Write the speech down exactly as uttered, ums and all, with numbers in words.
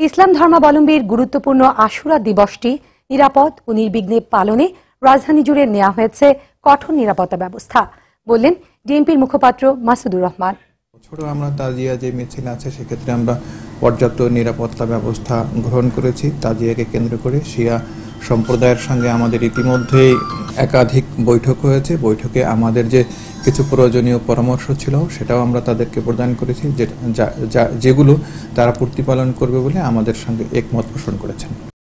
ইসলাম ধর্মাবলম্বীর গুরুত্বপূর্ণ আশুরা দিবসটি নিরাপদ ও নির্বিঘ্নে পালনে রাজধানী জুড়ে নেওয়া হয়েছে কঠোর নিরাপত্তা ব্যবস্থা, বললেন ডিএমপির মুখপাত্র মাসুদুর রহমান। ছোট আমরা তাজিয়া যে মিছিল আছে সেক্ষেত্রে আমরা পর্যাপ্ত নিরাপত্তা ব্যবস্থা গ্রহণ করেছি। তাজিয়াকে কেন্দ্র করে শিয়া সম্প্রদায়ের সঙ্গে আমাদের ইতিমধ্যেই একাধিক বৈঠক হয়েছে। বৈঠকে আমাদের যে কিছু প্রয়োজনীয় পরামর্শ ছিল সেটাও আমরা তাদেরকে প্রদান করেছি, যেগুলো তারা প্রতিপালন করবে বলে আমাদের সঙ্গে একমত পোষণ করেছেন।